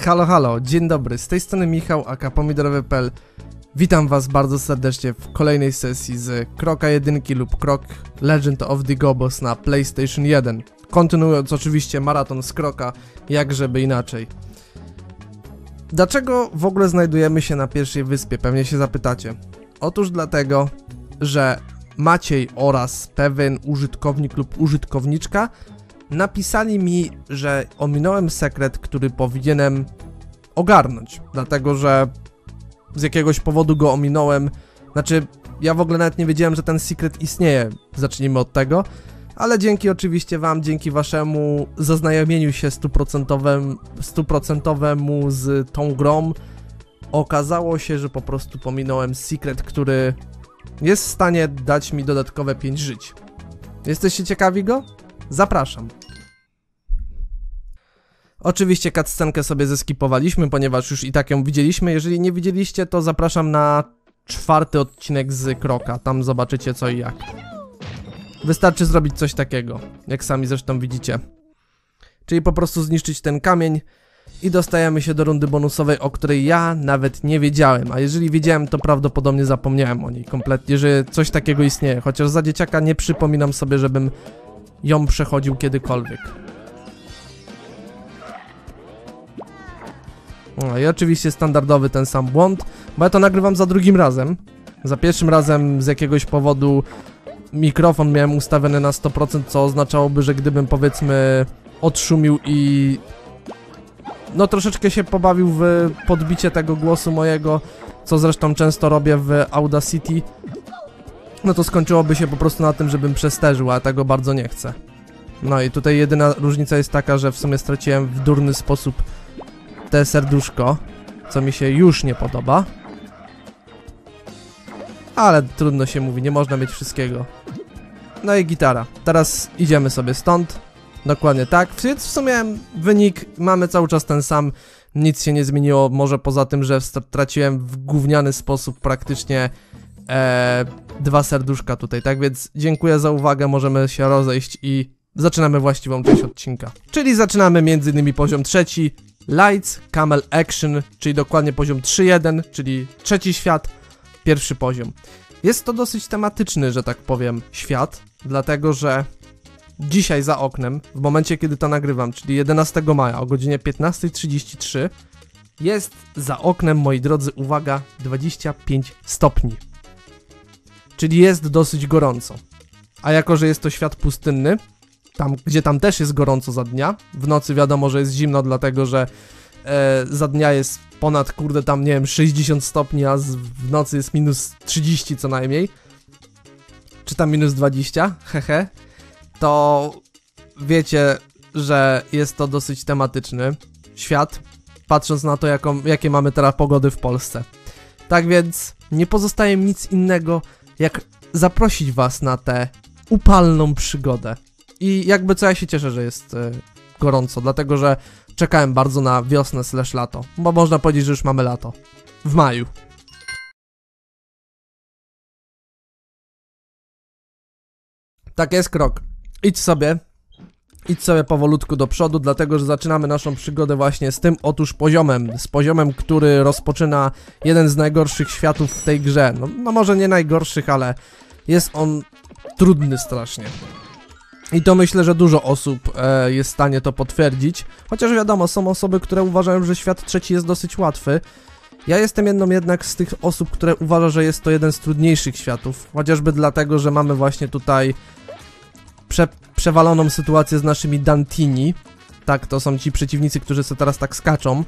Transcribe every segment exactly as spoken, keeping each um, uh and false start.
Halo, halo, dzień dobry, z tej strony Michał, aka pomidorowy kropka p l. Witam was bardzo serdecznie w kolejnej sesji z Kroka jeden lub Krok Legend of the Gobos na PlayStation jeden. Kontynuując oczywiście maraton z Kroka, jak żeby inaczej. Dlaczego w ogóle znajdujemy się na pierwszej wyspie, pewnie się zapytacie. Otóż dlatego, że Maciej oraz pewien użytkownik lub użytkowniczka napisali mi, że ominąłem sekret, który powinienem ogarnąć, dlatego że z jakiegoś powodu go ominąłem. Znaczy, ja w ogóle nawet nie wiedziałem, że ten sekret istnieje, zacznijmy od tego, ale dzięki oczywiście wam, dzięki waszemu zaznajomieniu się stuprocentowemu z tą grą, okazało się, że po prostu pominąłem sekret, który jest w stanie dać mi dodatkowe pięć żyć. Jesteście ciekawi go? Zapraszam. Oczywiście cutscenkę sobie zeskipowaliśmy, ponieważ już i tak ją widzieliśmy. Jeżeli nie widzieliście, to zapraszam na czwarty odcinek z Kroka. Tam zobaczycie co i jak. Wystarczy zrobić coś takiego, jak sami zresztą widzicie. Czyli po prostu zniszczyć ten kamień i dostajemy się do rundy bonusowej, o której ja nawet nie wiedziałem. A jeżeli wiedziałem, to prawdopodobnie zapomniałem o niej kompletnie, że coś takiego istnieje. Chociaż za dzieciaka nie przypominam sobie, żebym ją przechodził kiedykolwiek. No i oczywiście standardowy ten sam błąd, bo ja to nagrywam za drugim razem. Za pierwszym razem z jakiegoś powodu mikrofon miałem ustawiony na sto procent, co oznaczałoby, że gdybym powiedzmy odszumił i no troszeczkę się pobawił w podbicie tego głosu mojego, co zresztą często robię w Audacity, no to skończyłoby się po prostu na tym, żebym przesterzył, a tego bardzo nie chcę. No i tutaj jedyna różnica jest taka, że w sumie straciłem w durny sposób te serduszko, co mi się już nie podoba. Ale trudno się mówi, nie można mieć wszystkiego. No i gitara. Teraz idziemy sobie stąd. Dokładnie tak. W sumie wynik mamy cały czas ten sam. Nic się nie zmieniło, może poza tym, że straciłem w gówniany sposób praktycznie e, dwa serduszka tutaj. Tak więc dziękuję za uwagę, możemy się rozejść i zaczynamy właściwą część odcinka. Czyli zaczynamy między innymi poziom trzeci. Lights, Camel Action, czyli dokładnie poziom trzy jeden, czyli trzeci świat, pierwszy poziom. Jest to dosyć tematyczny, że tak powiem, świat, dlatego że dzisiaj za oknem, w momencie kiedy to nagrywam, czyli jedenastego maja o godzinie piętnasta trzydzieści trzy, jest za oknem, moi drodzy, uwaga, dwadzieścia pięć stopni. Czyli jest dosyć gorąco. A jako, że jest to świat pustynny, tam, gdzie tam też jest gorąco za dnia. W nocy wiadomo, że jest zimno, dlatego że e, za dnia jest ponad, kurde, tam nie wiem, sześćdziesiąt stopni, a z, w nocy jest minus trzydzieści co najmniej. Czy tam minus dwadzieścia, hehe. To wiecie, że jest to dosyć tematyczny świat, patrząc na to, jaką, jakie mamy teraz pogody w Polsce. Tak więc nie pozostaje mi nic innego, jak zaprosić was na tę upalną przygodę. I jakby co, ja się cieszę, że jest y, gorąco, dlatego że czekałem bardzo na wiosnę slash lato, bo można powiedzieć, że już mamy lato. W maju. Tak jest, Krok. Idź sobie, idź sobie powolutku do przodu, dlatego że zaczynamy naszą przygodę właśnie z tym otóż poziomem. Z poziomem, który rozpoczyna jeden z najgorszych światów w tej grze. No, no może nie najgorszych, ale jest on trudny strasznie. I to myślę, że dużo osób e, jest w stanie to potwierdzić. Chociaż wiadomo, są osoby, które uważają, że świat trzeci jest dosyć łatwy. Ja jestem jedną jednak z tych osób, które uważa, że jest to jeden z trudniejszych światów. Chociażby dlatego, że mamy właśnie tutaj prze, przewaloną sytuację z naszymi Dantini. Tak, to są ci przeciwnicy, którzy sobie teraz tak skaczą.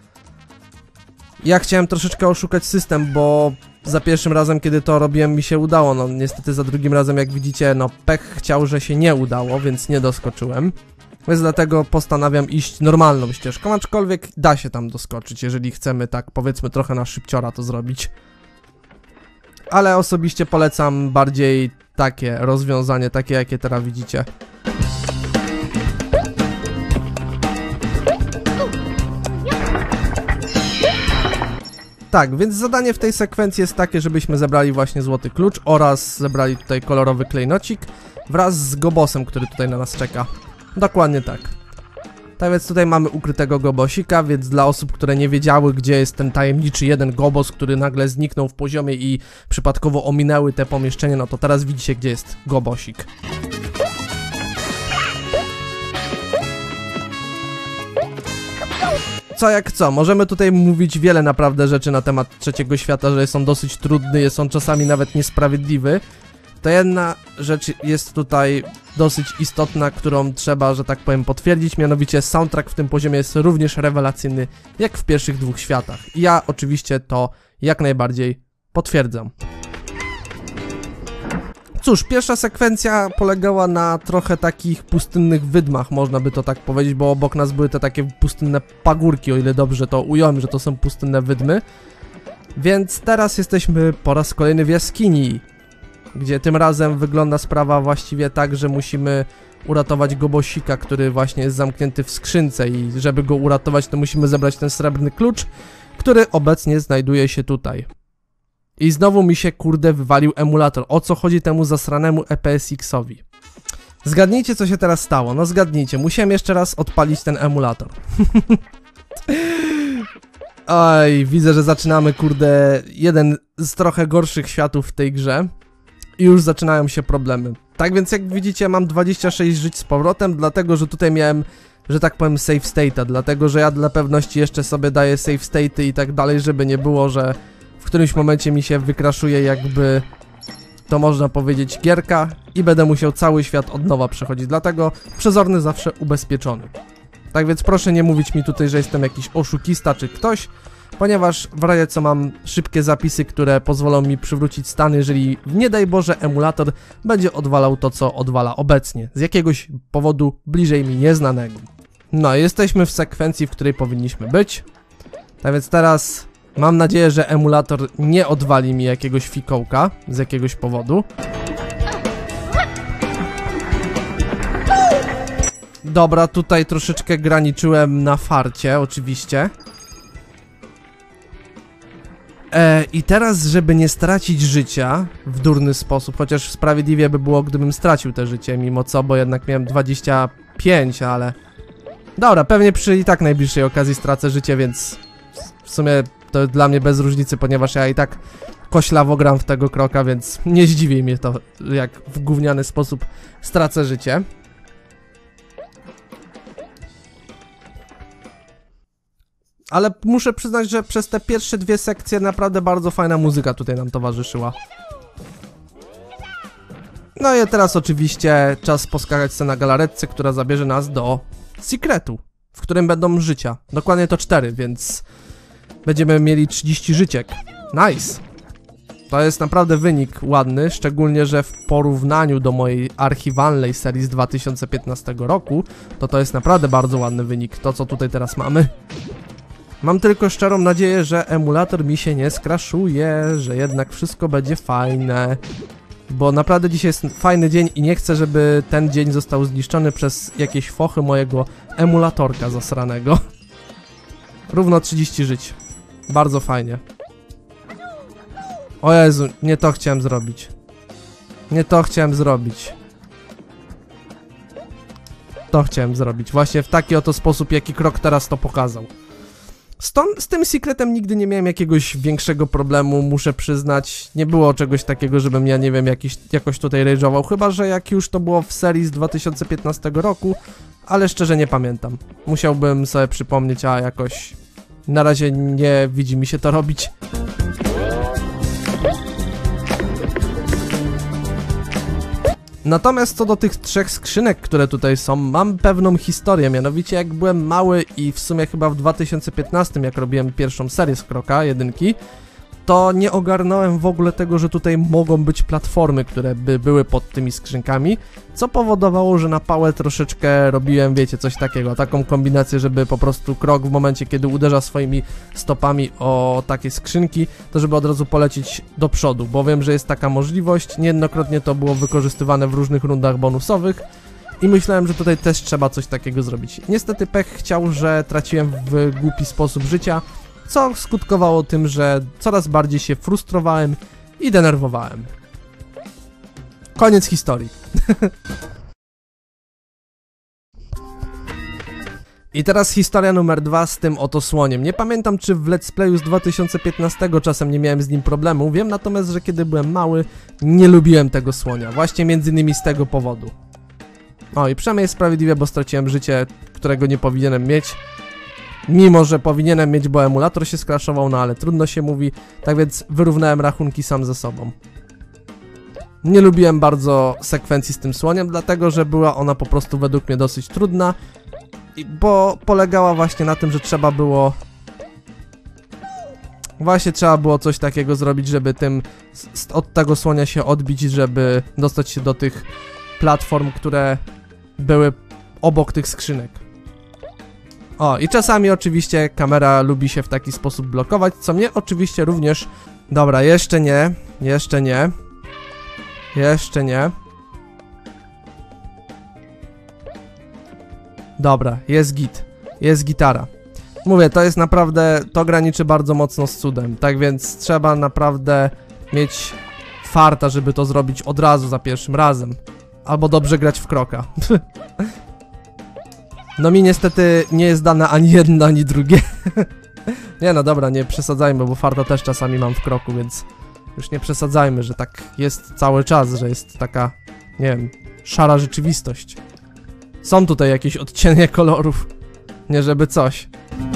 Ja chciałem troszeczkę oszukać system, bo za pierwszym razem, kiedy to robiłem, mi się udało. No niestety za drugim razem, jak widzicie, no pech chciał, że się nie udało, więc nie doskoczyłem. Więc dlatego postanawiam iść normalną ścieżką, aczkolwiek da się tam doskoczyć, jeżeli chcemy tak, powiedzmy, trochę na szybciora to zrobić. Ale osobiście polecam bardziej takie rozwiązanie, takie jakie teraz widzicie. Tak, więc zadanie w tej sekwencji jest takie, żebyśmy zebrali właśnie złoty klucz oraz zebrali tutaj kolorowy klejnocik wraz z gobosem, który tutaj na nas czeka. Dokładnie tak. Tak więc tutaj mamy ukrytego gobosika, więc dla osób, które nie wiedziały, gdzie jest ten tajemniczy jeden gobos, który nagle zniknął w poziomie i przypadkowo ominęły te pomieszczenia, no to teraz widzicie, gdzie jest gobosik. Co jak co, możemy tutaj mówić wiele naprawdę rzeczy na temat trzeciego świata, że jest on dosyć trudny, jest on czasami nawet niesprawiedliwy. To jedna rzecz jest tutaj dosyć istotna, którą trzeba, że tak powiem, potwierdzić, mianowicie soundtrack w tym poziomie jest również rewelacyjny, jak w pierwszych dwóch światach. I ja oczywiście to jak najbardziej potwierdzam. Cóż, pierwsza sekwencja polegała na trochę takich pustynnych wydmach, można by to tak powiedzieć, bo obok nas były te takie pustynne pagórki, o ile dobrze to ująłem, że to są pustynne wydmy. Więc teraz jesteśmy po raz kolejny w jaskini, gdzie tym razem wygląda sprawa właściwie tak, że musimy uratować gobosika, który właśnie jest zamknięty w skrzynce i żeby go uratować, to musimy zebrać ten srebrny klucz, który obecnie znajduje się tutaj. I znowu mi się, kurde, wywalił emulator. O co chodzi temu zasranemu E P S X-owi? Zgadnijcie, co się teraz stało. No zgadnijcie, musiałem jeszcze raz odpalić ten emulator. Oj, widzę, że zaczynamy, kurde, jeden z trochę gorszych światów w tej grze. I już zaczynają się problemy. Tak więc jak widzicie, mam dwadzieścia sześć żyć z powrotem, dlatego że tutaj miałem, że tak powiem, save state'a. Dlatego że ja dla pewności jeszcze sobie daję save state'y i tak dalej, żeby nie było, że w którymś momencie mi się wykraszuje jakby, to można powiedzieć, gierka i będę musiał cały świat od nowa przechodzić. Dlatego przezorny zawsze ubezpieczony. Tak więc proszę nie mówić mi tutaj, że jestem jakiś oszukista czy ktoś, ponieważ w razie co mam szybkie zapisy, które pozwolą mi przywrócić stan, jeżeli nie daj Boże emulator będzie odwalał to, co odwala obecnie, z jakiegoś powodu bliżej mi nieznanego. No, jesteśmy w sekwencji, w której powinniśmy być. Tak więc teraz mam nadzieję, że emulator nie odwali mi jakiegoś fikołka z jakiegoś powodu. Dobra, tutaj troszeczkę graniczyłem na farcie, oczywiście. E, I teraz, żeby nie stracić życia w durny sposób, chociaż sprawiedliwie by było, gdybym stracił te życie, mimo co, bo jednak miałem dwadzieścia pięć, ale... Dobra, pewnie przy i tak najbliższej okazji stracę życie, więc w sumie to dla mnie bez różnicy, ponieważ ja i tak koślawo gram w tego kroka, więc nie zdziwi mnie to, jak w gówniany sposób stracę życie. Ale muszę przyznać, że przez te pierwsze dwie sekcje naprawdę bardzo fajna muzyka tutaj nam towarzyszyła. No i teraz oczywiście czas poskakać sobie na galaretce, która zabierze nas do Secretu, w którym będą życia. Dokładnie to cztery, więc będziemy mieli trzydzieści życiek. Nice! To jest naprawdę wynik ładny, szczególnie, że w porównaniu do mojej archiwalnej serii z dwa tysiące piętnastego roku, to to jest naprawdę bardzo ładny wynik, to co tutaj teraz mamy. Mam tylko szczerą nadzieję, że emulator mi się nie skraszuje, że jednak wszystko będzie fajne. Bo naprawdę dzisiaj jest fajny dzień i nie chcę, żeby ten dzień został zniszczony przez jakieś fochy mojego emulatorka zasranego. Równo trzydzieści żyć. Bardzo fajnie. O Jezu, nie to chciałem zrobić. Nie to chciałem zrobić. To chciałem zrobić. Właśnie w taki oto sposób, jaki krok teraz to pokazał. Stąd, z tym Secretem nigdy nie miałem jakiegoś większego problemu, muszę przyznać. Nie było czegoś takiego, żebym ja, nie wiem, jakiś, jakoś tutaj rage'ował. Chyba że jak już to było w serii z dwa tysiące piętnastego roku, ale szczerze nie pamiętam. Musiałbym sobie przypomnieć, a jakoś na razie nie widzi mi się to robić. Natomiast co do tych trzech skrzynek, które tutaj są, mam pewną historię, mianowicie jak byłem mały i w sumie chyba w dwa tysiące piętnastym, jak robiłem pierwszą serię z Kroka, jedynki, to nie ogarnąłem w ogóle tego, że tutaj mogą być platformy, które by były pod tymi skrzynkami, co powodowało, że na pałę troszeczkę robiłem, wiecie, coś takiego, taką kombinację, żeby po prostu Krok w momencie, kiedy uderza swoimi stopami o takie skrzynki, to żeby od razu polecieć do przodu, bo wiem, że jest taka możliwość, niejednokrotnie to było wykorzystywane w różnych rundach bonusowych i myślałem, że tutaj też trzeba coś takiego zrobić. Niestety pech chciał, że traciłem w głupi sposób życia, co skutkowało tym, że coraz bardziej się frustrowałem i denerwowałem. Koniec historii. I teraz historia numer dwa z tym oto słoniem. Nie pamiętam, czy w Let's Playu z dwa tysiące piętnastego czasem nie miałem z nim problemu. Wiem natomiast, że kiedy byłem mały, nie lubiłem tego słonia. Właśnie między innymi z tego powodu. O, i przynajmniej jest sprawiedliwie, bo straciłem życie, którego nie powinienem mieć. Mimo, że powinienem mieć, bo emulator się skraszował, no ale trudno się mówi. Tak więc wyrównałem rachunki sam ze sobą. Nie lubiłem bardzo sekwencji z tym słoniem, dlatego że była ona po prostu według mnie dosyć trudna. Bo polegała właśnie na tym, że trzeba było... Właśnie trzeba było coś takiego zrobić, żeby tym... od tego słonia się odbić, żeby dostać się do tych platform, które były obok tych skrzynek. O, i czasami oczywiście kamera lubi się w taki sposób blokować, co mnie oczywiście również... Dobra, jeszcze nie, jeszcze nie. Jeszcze nie. Dobra, jest git. Jest gitara. Mówię, to jest naprawdę... To graniczy bardzo mocno z cudem. Tak więc trzeba naprawdę mieć farta, żeby to zrobić od razu za pierwszym razem. Albo dobrze grać w kroka. No mi niestety nie jest dane ani jedno, ani drugie. Nie no dobra, nie przesadzajmy, bo farta też czasami mam w kroku, więc... Już nie przesadzajmy, że tak jest cały czas, że jest taka... Nie wiem... Szara rzeczywistość. Są tutaj jakieś odcienie kolorów. Nie żeby coś.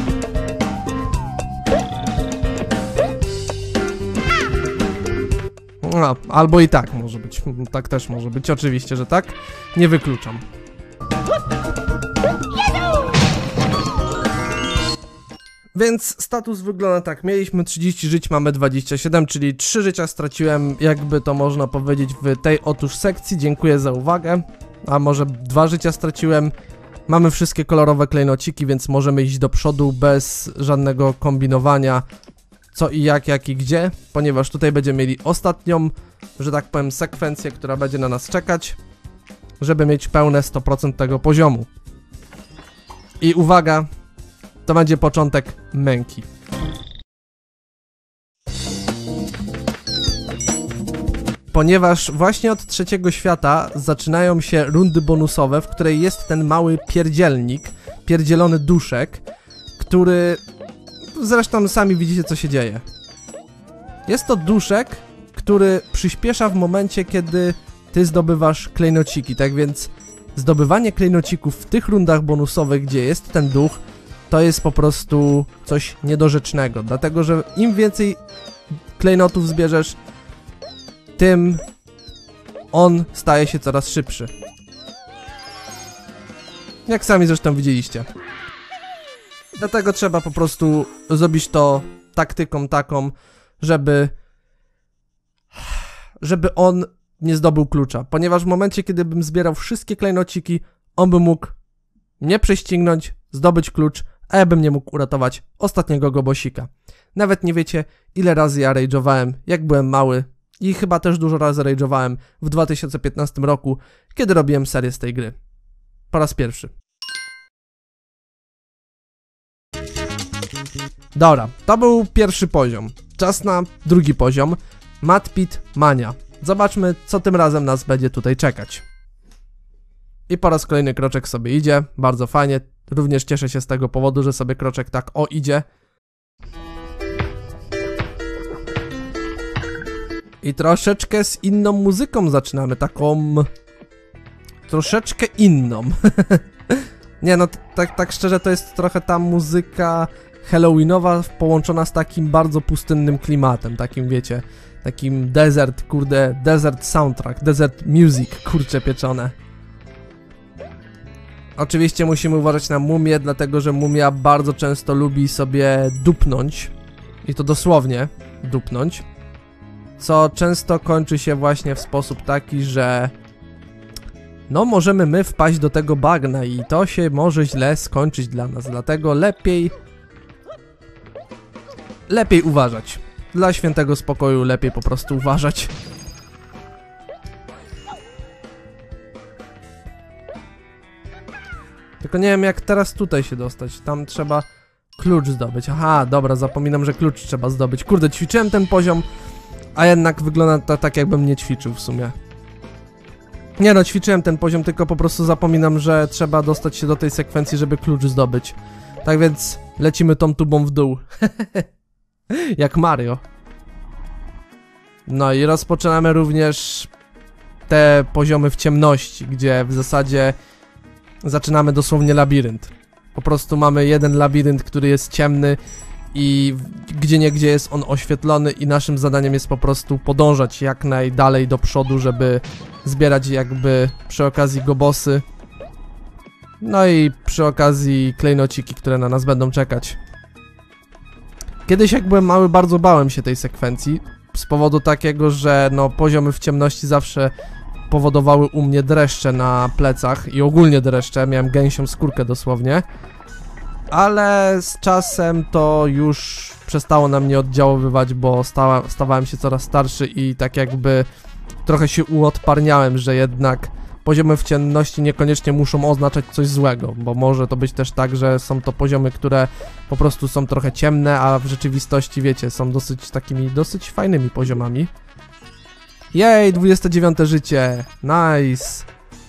No, albo i tak może być. Tak też może być. Oczywiście, że tak. Nie wykluczam. Więc status wygląda tak. Mieliśmy trzydzieści żyć, mamy dwadzieścia siedem, czyli trzy życia straciłem, jakby to można powiedzieć, w tej otóż sekcji. Dziękuję za uwagę. A może dwa życia straciłem. Mamy wszystkie kolorowe klejnociki, więc możemy iść do przodu bez żadnego kombinowania co i jak, jak i gdzie, ponieważ tutaj będziemy mieli ostatnią, że tak powiem, sekwencję, która będzie na nas czekać, żeby mieć pełne sto procent tego poziomu. I uwaga, to będzie początek męki. Ponieważ właśnie od trzeciego świata zaczynają się rundy bonusowe, w której jest ten mały pierdzielnik, pierdzielony duszek, który... Zresztą sami widzicie, co się dzieje. Jest to duszek, który przyspiesza w momencie, kiedy ty zdobywasz klejnociki, tak więc zdobywanie klejnocików w tych rundach bonusowych, gdzie jest ten duch, to jest po prostu coś niedorzecznego, dlatego że im więcej klejnotów zbierzesz, tym on staje się coraz szybszy. Jak sami zresztą widzieliście. Dlatego trzeba po prostu zrobić to taktyką taką, żeby żeby on nie zdobył klucza, ponieważ w momencie, kiedy bym zbierał wszystkie klejnociki, on by mógł mnie prześcignąć, zdobyć klucz, a ja bym nie mógł uratować ostatniego gobosika. Nawet nie wiecie, ile razy ja rage'owałem, jak byłem mały. I chyba też dużo razy rage'owałem w dwa tysiące piętnastym roku, kiedy robiłem serię z tej gry. Po raz pierwszy. Dobra, to był pierwszy poziom. Czas na drugi poziom. Mud Pit Mania. Zobaczmy, co tym razem nas będzie tutaj czekać. I po raz kolejny kroczek sobie idzie. Bardzo fajnie. Również cieszę się z tego powodu, że sobie kroczek tak o idzie. I troszeczkę z inną muzyką zaczynamy, taką... Troszeczkę inną. Nie no, tak, tak szczerze to jest trochę ta muzyka halloweenowa połączona z takim bardzo pustynnym klimatem, takim wiecie, takim desert, kurde, desert soundtrack, desert music, kurcze pieczone. Oczywiście musimy uważać na mumię, dlatego że mumia bardzo często lubi sobie dupnąć. I to dosłownie dupnąć. Co często kończy się właśnie w sposób taki, że no możemy my wpaść do tego bagna i to się może źle skończyć dla nas, dlatego lepiej lepiej uważać. Dla świętego spokoju lepiej po prostu uważać. Tylko nie wiem, jak teraz tutaj się dostać. Tam trzeba klucz zdobyć. Aha, dobra, zapominam, że klucz trzeba zdobyć. Kurde, ćwiczyłem ten poziom, a jednak wygląda to tak, jakbym nie ćwiczył w sumie. Nie no, ćwiczyłem ten poziom, tylko po prostu zapominam, że trzeba dostać się do tej sekwencji, żeby klucz zdobyć. Tak więc lecimy tą tubą w dół. Jak Mario. No i rozpoczynamy również te poziomy w ciemności, gdzie w zasadzie zaczynamy dosłownie labirynt. Po prostu mamy jeden labirynt, który jest ciemny i gdzieniegdzie jest on oświetlony i naszym zadaniem jest po prostu podążać jak najdalej do przodu, żeby zbierać jakby przy okazji gobosy. No i przy okazji klejnociki, które na nas będą czekać. Kiedyś jak byłem mały, bardzo bałem się tej sekwencji. Z powodu takiego, że no poziomy w ciemności zawsze powodowały u mnie dreszcze na plecach i ogólnie dreszcze, miałem gęsią skórkę dosłownie. Ale z czasem to już przestało na mnie oddziaływać, bo stała, stawałem się coraz starszy i tak jakby trochę się uodparniałem, że jednak poziomy w ciemności niekoniecznie muszą oznaczać coś złego, bo może to być też tak, że są to poziomy, które po prostu są trochę ciemne, a w rzeczywistości, wiecie, są dosyć takimi, dosyć fajnymi poziomami. Jej, dwudzieste dziewiąte życie, nice!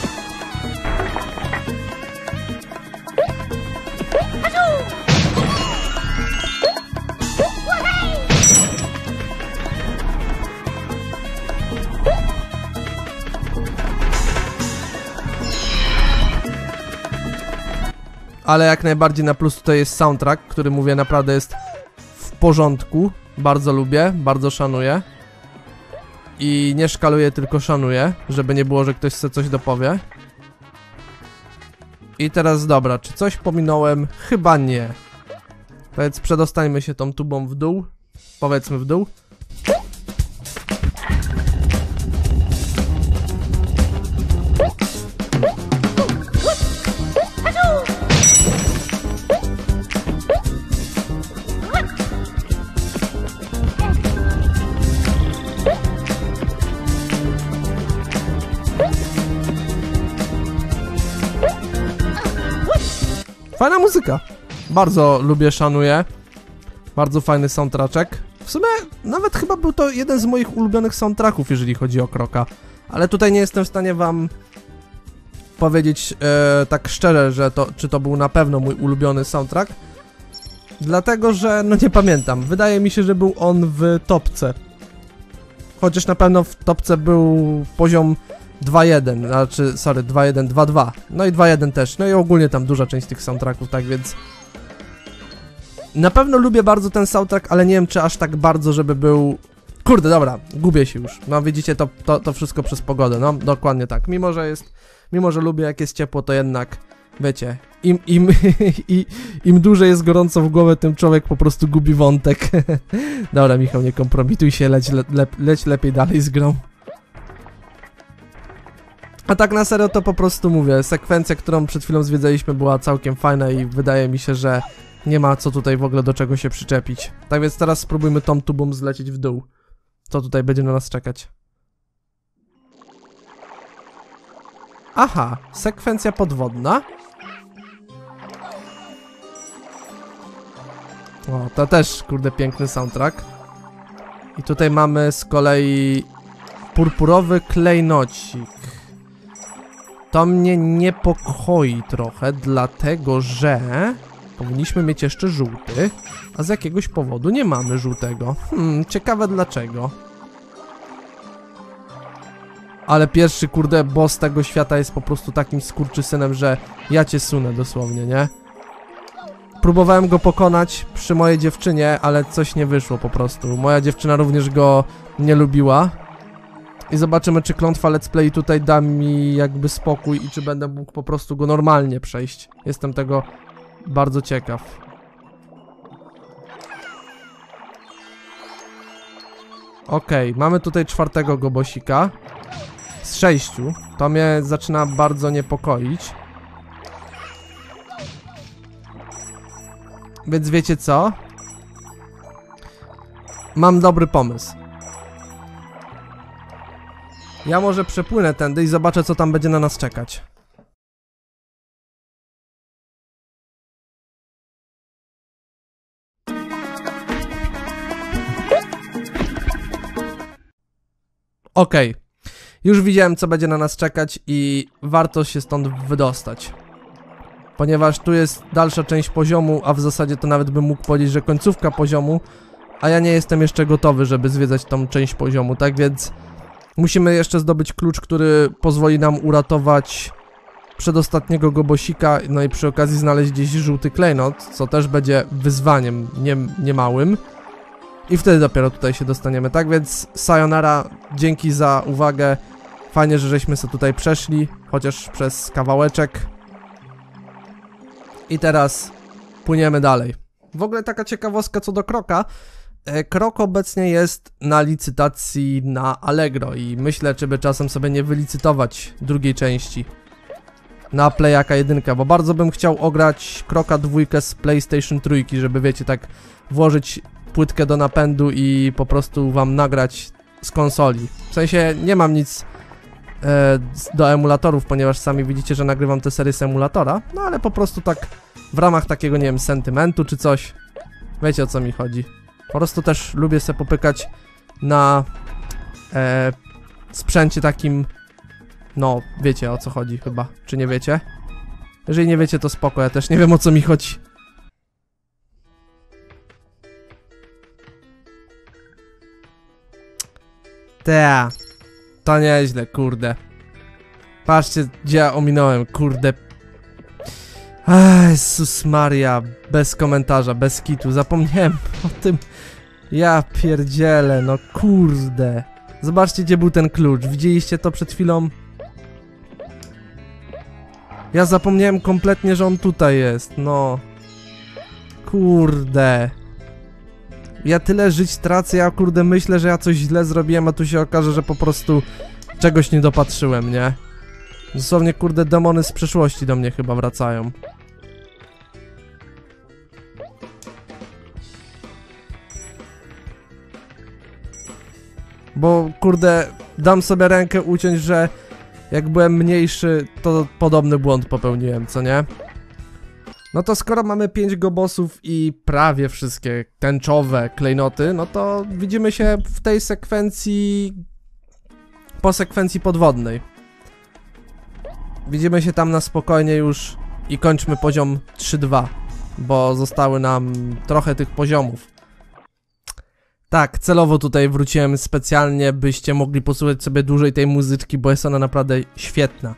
Ale jak najbardziej na plus tutaj jest soundtrack, który mówię naprawdę jest w porządku. Bardzo lubię, bardzo szanuję. I nie szkaluję, tylko szanuję, żeby nie było, że ktoś sobie coś dopowie. I teraz dobra, czy coś pominąłem? Chyba nie. Więc przedostańmy się tą tubą w dół. Powiedzmy w dół. Fajna muzyka. Bardzo lubię, szanuję. Bardzo fajny soundtrack. W sumie nawet chyba był to jeden z moich ulubionych soundtracków, jeżeli chodzi o Croca. Ale tutaj nie jestem w stanie wam powiedzieć e, tak szczerze, że to, czy to był na pewno mój ulubiony soundtrack. Dlatego, że no nie pamiętam. Wydaje mi się, że był on w topce. Chociaż na pewno w topce był poziom dwa jeden, znaczy, sorry, dwa jeden, dwa dwa. No i dwa jeden też. No i ogólnie tam duża część tych soundtracków, tak więc... Na pewno lubię bardzo ten soundtrack, ale nie wiem, czy aż tak bardzo, żeby był... Kurde, dobra, gubię się już. No widzicie, to, to, to wszystko przez pogodę, no, dokładnie tak. Mimo, że jest... Mimo, że lubię, jak jest ciepło, to jednak... Wiecie, im, im, i, im dłużej jest gorąco w głowę, tym człowiek po prostu gubi wątek. Dobra, Michał, nie kompromituj się, leć, le, le, leć lepiej dalej z grą. A tak na serio to po prostu mówię, sekwencja, którą przed chwilą zwiedzaliśmy, była całkiem fajna i wydaje mi się, że nie ma co tutaj w ogóle do czego się przyczepić. Tak więc teraz spróbujmy tą tubą zlecieć w dół. Co tutaj będzie na nas czekać? Aha, sekwencja podwodna. O, to też, kurde, piękny soundtrack. I tutaj mamy z kolei purpurowy klejnocik. To mnie niepokoi trochę, dlatego że powinniśmy mieć jeszcze żółty, a z jakiegoś powodu nie mamy żółtego. Hmm, ciekawe dlaczego. Ale pierwszy, kurde, boss tego świata jest po prostu takim skurczysynem, że ja cię sunę dosłownie, nie? Próbowałem go pokonać przy mojej dziewczynie, ale coś nie wyszło po prostu. Moja dziewczyna również go nie lubiła. I zobaczymy, czy klątwa let's play tutaj da mi jakby spokój i czy będę mógł po prostu go normalnie przejść. Jestem tego bardzo ciekaw. Okej, okay, mamy tutaj czwartego gobosika. Z sześciu. To mnie zaczyna bardzo niepokoić. Więc wiecie co? Mam dobry pomysł. Ja może przepłynę tędy i zobaczę, co tam będzie na nas czekać. Okej. Okay. Już widziałem, co będzie na nas czekać i warto się stąd wydostać. Ponieważ tu jest dalsza część poziomu, a w zasadzie to nawet bym mógł powiedzieć, że końcówka poziomu, a ja nie jestem jeszcze gotowy, żeby zwiedzać tą część poziomu, tak więc musimy jeszcze zdobyć klucz, który pozwoli nam uratować przedostatniego gobosika, no i przy okazji znaleźć gdzieś żółty klejnot, co też będzie wyzwaniem nie, nie małym. I wtedy dopiero tutaj się dostaniemy, tak więc sayonara, dzięki za uwagę, fajnie, że żeśmy sobie tutaj przeszli, chociaż przez kawałeczek. I teraz płyniemy dalej. W ogóle taka ciekawostka co do Kroka. Krok obecnie jest na licytacji na Allegro i myślę, czy by czasem sobie nie wylicytować drugiej części na Playaka jeden, bo bardzo bym chciał ograć Kroka dwójkę z PlayStation trzy, żeby wiecie, tak włożyć płytkę do napędu i po prostu wam nagrać z konsoli. W sensie nie mam nic e, do emulatorów, ponieważ sami widzicie, że nagrywam tę serię z emulatora, no ale po prostu tak w ramach takiego, nie wiem, sentymentu czy coś. Wiecie, o co mi chodzi. Po prostu też lubię sobie popykać na e, sprzęcie takim, no wiecie, o co chodzi chyba, czy nie wiecie? Jeżeli nie wiecie, to spoko, ja też nie wiem, o co mi chodzi. Te, to nieźle, kurde. Patrzcie, gdzie ja ominąłem, kurde. Ach, Jezus Maria, bez komentarza, bez kitu, zapomniałem o tym. Ja pierdzielę, no kurde. Zobaczcie, gdzie był ten klucz, widzieliście to przed chwilą? Ja zapomniałem kompletnie, że on tutaj jest, no. Kurde. Ja tyle żyć tracę, ja kurde myślę, że ja coś źle zrobiłem, a tu się okaże, że po prostu czegoś nie dopatrzyłem, nie? Dosłownie, kurde, demony z przeszłości do mnie chyba wracają. Bo, kurde, dam sobie rękę uciąć, że jak byłem mniejszy, to podobny błąd popełniłem, co nie? No to skoro mamy pięć gobosów i prawie wszystkie tęczowe klejnoty, no to widzimy się w tej sekwencji po sekwencji podwodnej. Widzimy się tam na spokojnie już i kończmy poziom trzy dwa, bo zostały nam trochę tych poziomów. Tak, celowo tutaj wróciłem specjalnie, byście mogli posłuchać sobie dłużej tej muzyczki, bo jest ona naprawdę świetna.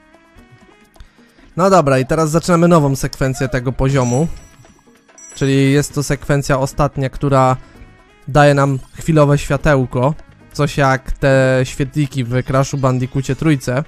No dobra, i teraz zaczynamy nową sekwencję tego poziomu. Czyli jest to sekwencja ostatnia, która daje nam chwilowe światełko. Coś jak te świetliki w Crashu Bandicoocie trójce.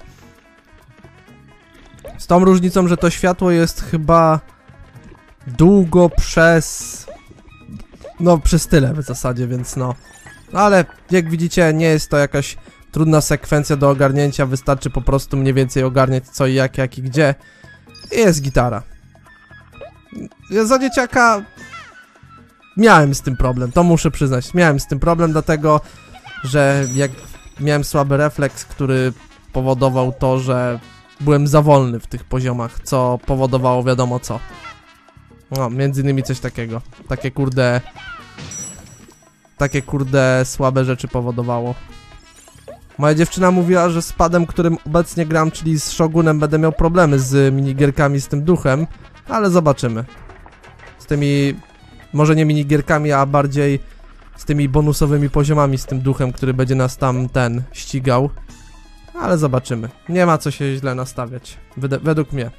Z tą różnicą, że to światło jest chyba długo przez... No, przez tyle w zasadzie, więc no. No ale jak widzicie, nie jest to jakaś trudna sekwencja do ogarnięcia. Wystarczy po prostu mniej więcej ogarniać co i jak, jak i gdzie. I jest gitara. Ja za dzieciaka miałem z tym problem, to muszę przyznać. Miałem z tym problem dlatego, że jak miałem słaby refleks, który powodował to, że byłem za wolny w tych poziomach, co powodowało wiadomo co. No, między innymi coś takiego. Takie kurde... Takie kurde słabe rzeczy powodowało. Moja dziewczyna mówiła, że z padem, którym obecnie gram, czyli z Shogunem, będę miał problemy z minigierkami z tym duchem, ale zobaczymy. Z tymi... może nie minigierkami, a bardziej z tymi bonusowymi poziomami z tym duchem, który będzie nas tam ten ścigał. Ale zobaczymy. Nie ma co się źle nastawiać. Wed według mnie.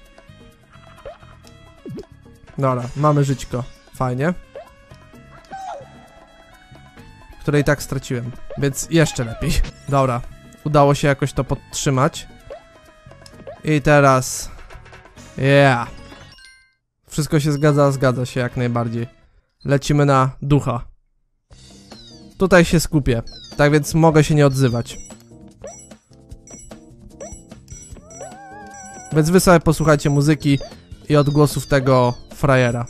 Dobra, mamy żyćko. Fajnie. Które i tak straciłem, więc jeszcze lepiej. Dobra, udało się jakoś to podtrzymać. I teraz... Yeah. Wszystko się zgadza, zgadza się jak najbardziej. Lecimy na ducha. Tutaj się skupię, tak więc mogę się nie odzywać. Więc wy sobie posłuchajcie muzyki i odgłosów tego frajera.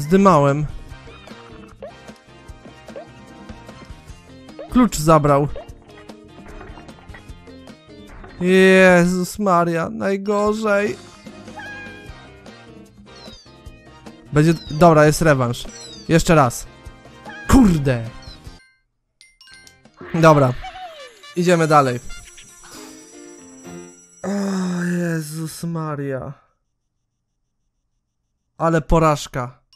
Zdymałem. Klucz zabrał. Jezus Maria, najgorzej. Będzie... Dobra, jest rewanż. Jeszcze raz. Kurde. Dobra. Idziemy dalej. O Jezus Maria. Ale porażka.